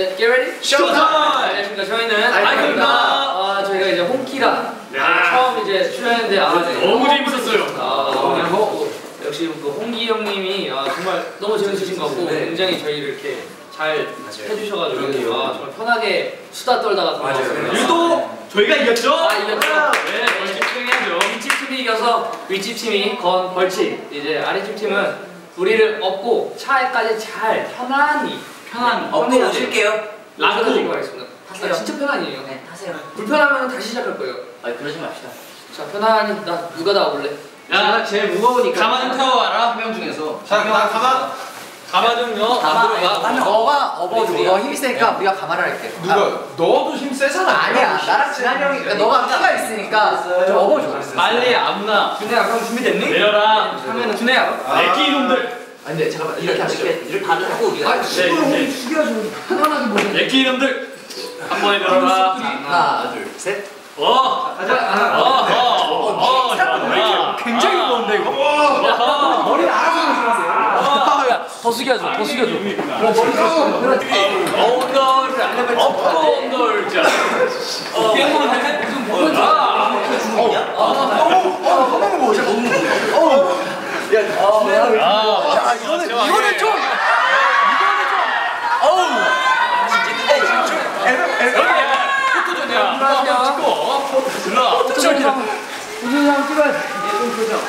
이제 get ready? 쇼타임! 안녕하십니까. 저희는 아이콘입니다. 저희가 이제 홍키라 처음 이제 출연했는데 너무 재밌었어요. 너무 역시 그 홍기 형님이 정말 너무 재밌으신 것 같고 굉장히 저희를 이렇게 잘 해주셔가지고 정말 편하게 수다 떨다가 들어왔습니다. 유독 저희가 이겼죠? 이겼죠? 네, 벌칙 수행해야죠. 윗집 팀이 이겨서 윗집 팀이 건 벌칙, 이제 아랫집 팀은 우리를 업고 차에까지 잘 편안히 업고 오실게요. 라고 하겠습니다. 타세요. 진짜 편안이에요. 네, 타세요. 불편하면 다시 시작할 거예요. 그러지 맙시다. 자, 편안히 누가 나올래? 야, 제일 무거우니까 가마 좀 태워와라. 한 명 중에서. 자, 가마 좀요. 너가 업어줘. 너 힘이 세니까 우리가 가마를 할게. 누가? 너도 힘 세잖아. 아니야. 나랑 진한 형이. 그러니까 너가 키가 있으니까 좀 업어줘. 빨리 아무나. 준혜야, 그럼 준비됐니? 내려라. 하면은 준혜야. 애기 이놈들. 아니 근데 잠깐만 이렇게 하실게. 이렇게 하고 우리가. 죽여가지고 편안하게 보자. 애기 이놈들. 한 번에 내려라. 하나, 둘, 셋. 굉장히 무거운데 이거? 머리를 알아서 조심하세요. 더 숙여줘, 더 숙여줘. 엉덩이를 안 해봐. 엉덩이자. 깨물네. 무슨 뭐야? 이거는 좀. 우준이 찍어야지. 예쁜 표정.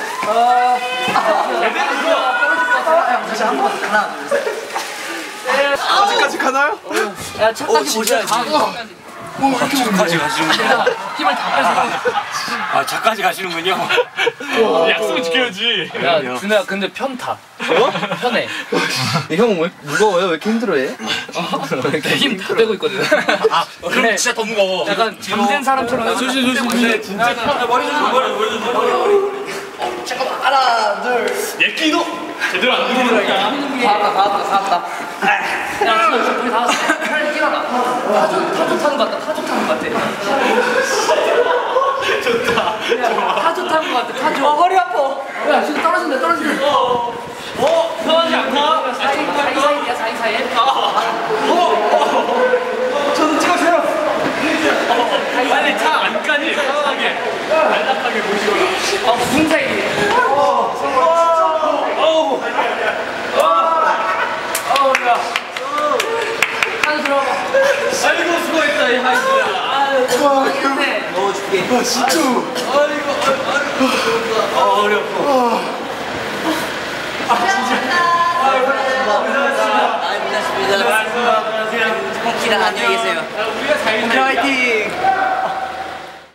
다시 한 번. 하나, 둘, 셋. 아직까지 가나요? 야, 차까지 보셔야지. 차까지 가시는군요. 힘을 다 빼서. 차까지 가시는군요. 약속 지켜야지. 야, 준혜야, 근데 편타. 편해. 형 왜 무거워요? 왜 이렇게 힘들어해? 힘 다 빼고 있거든. 그럼 진짜 더 무거워. 약간 잠든 사람처럼. 조심. 진짜 편해. 머리 조심. 잠깐만. 하나, 둘. 예끼도 제대로 안 들어오니까. 다 왔다. 야, 거의 다 왔어. 빨리 뛰어라. 타조 타는 것 같다. 타조 타는 것 같아. 좋다. 타조 타는 것 같아. 타조. 허리 아파. 야, 지금 떨어진다. 편하지 않다? 사이사이에. 저도 찍어주세요. 빨리 차 안까지 편안하게 안락하게 모시거라. 무슨 사이에. 야. 타조 들어가. 아이고 수고했다 이 하이스야. 넣어줄게. 진짜. 어렵고. 고맙습니다. 홍키랑 안녕히 계세요. 우리가 잘 화이팅!